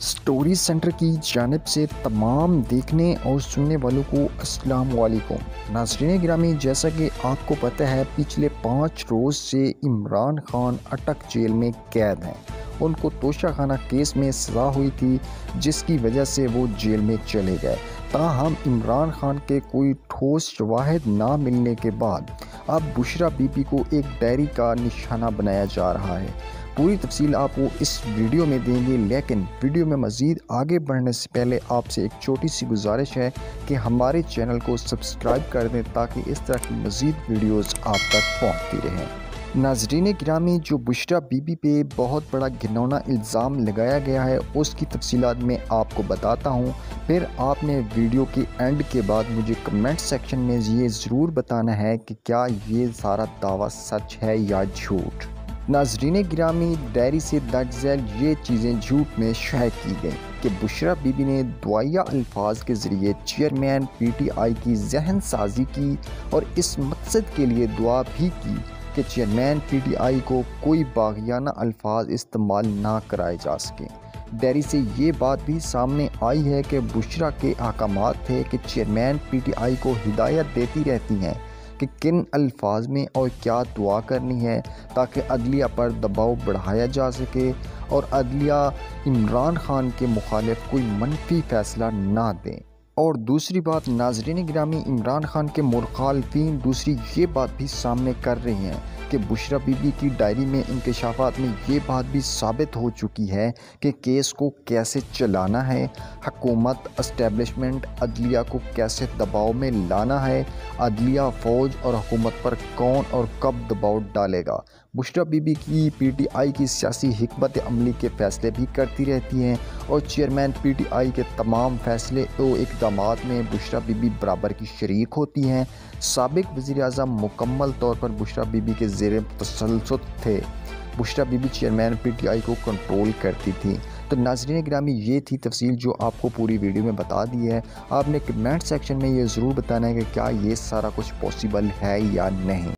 Story centre की जानिब से तमाम देखने और सुनने वालों को अस्सलाम वालेकुम। नाज़रीन गिरामी, जैसा कि आपको पता है पिछले 5 रोज़ से इमरान खान अटक जेल में कैद हैं। उनको तोशाखाना केस में सज़ा हुई थी जिसकी वजह से वो जेल में चले गए। ताहम इमरान खान के कोई ठोस शवाहिद ना मिलने के बाद अब बुशरा बीबी को एक डायरी का निशाना बनाया जा रहा है। पूरी तफसील आपको इस वीडियो में देंगे, लेकिन वीडियो में मज़ीद आगे बढ़ने से पहले आपसे एक छोटी सी गुजारिश है कि हमारे चैनल को सब्सक्राइब कर दें ताकि इस तरह की मज़ीद वीडियोज़ आप तक पहुँचती रहें। नाज़रीन गिरामी, जो बुशरा बीबी पे बहुत बड़ा घिनौना इल्ज़ाम लगाया गया है उसकी तफसीलात मैं आपको बताता हूँ। फिर आपने वीडियो के एंड के बाद मुझे कमेंट सेक्शन में ये ज़रूर बताना है कि क्या ये सारा दावा सच है या झूठ। नाज़रीन गिरामी, डायरी से दर्ज झैल ये चीज़ें झूठ में शाये की गई कि बुशरा बीबी ने दुआया अल्फाज के ज़रिए चेयरमैन PTI की जहन साजी की और इस मकसद के लिए दुआ भी की कि चेयरमैन PTI को कोई बाग़ियाना अल्फाज इस्तेमाल ना कराए जा सकें। डायरी से ये बात भी सामने आई है कि बुशरा के अहकामात थे कि चेयरमैन PTI को हिदायत देती रहती हैं कि किन अल्फाज में और क्या दुआ करनी है ताकि अदलिया पर दबाव बढ़ाया जा सके और अदलिया इमरान खान के मुखालिफ कोई मनफी फ़ैसला ना दें। और दूसरी बात, नाज़रीन गिरामी, इमरान खान के मुखालिफिन दूसरी ये बात भी सामने कर रही हैं कि बुशरा बीबी की डायरी में इंकशाफात में ये बात भी साबित हो चुकी है कि केस को कैसे चलाना है, हुकूमत एस्टेब्लिशमेंट अदलिया को कैसे दबाव में लाना है, अदलिया फ़ौज और हुकूमत पर कौन और कब दबाव डालेगा। बुशरा बीबी की PTI की सियासी हिकमत अमली के फ़ैसले भी करती रहती हैं और चेयरमैन PTI के तमाम फ़ैसले और इक़दामात में बुशरा बीबी बराबर की शरीक होती हैं। साबिक वज़ीर-ए-आज़म मुकम्मल तौर पर बुशरा बीबी के ज़ेर तसल्लुत थे। बुशरा बीबी चेयरमैन PTI को कंट्रोल करती थी। तो नाज़रीन गिरामी, ये थी तफसील जो आपको पूरी वीडियो में बता दी है। आपने कमेंट सेक्शन में ये ज़रूर बताना है कि क्या ये सारा कुछ पॉसिबल है या नहीं।